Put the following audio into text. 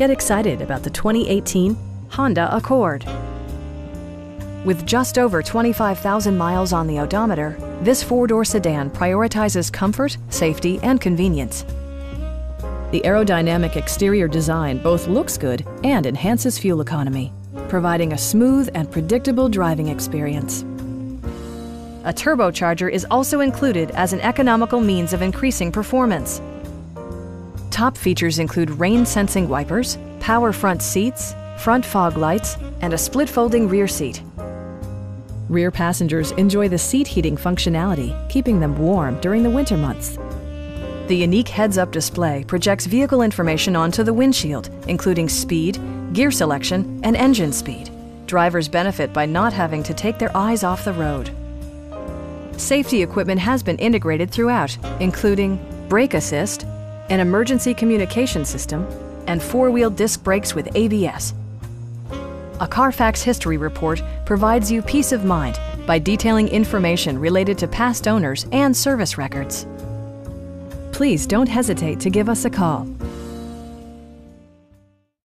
Get excited about the 2018 Honda Accord. With just over 25,000 miles on the odometer, this four-door sedan prioritizes comfort, safety, and convenience. The aerodynamic exterior design both looks good and enhances fuel economy, providing a smooth and predictable driving experience. A turbocharger is also included as an economical means of increasing performance. Top features include rain-sensing wipers, power front seats, front fog lights, and a split-folding rear seat. Rear passengers enjoy the seat heating functionality, keeping them warm during the winter months. The unique heads-up display projects vehicle information onto the windshield, including speed, gear selection, and engine speed. Drivers benefit by not having to take their eyes off the road. Safety equipment has been integrated throughout, including brake assist, an emergency communication system, and four-wheel disc brakes with ABS. A Carfax history report provides you peace of mind by detailing information related to past owners and service records. Please don't hesitate to give us a call.